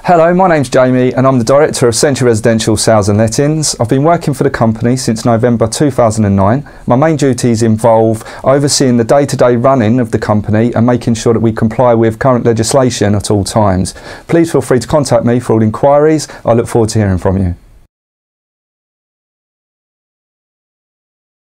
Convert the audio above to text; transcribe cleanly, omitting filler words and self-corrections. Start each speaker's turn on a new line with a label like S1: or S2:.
S1: Hello, my name's Jamie and I'm the Director of Century Residential Sales and Lettings. I've been working for the company since November 2009. My main duties involve overseeing the day-to-day running of the company and making sure that we comply with current legislation at all times. Please feel free to contact me for all inquiries. I look forward to hearing from you.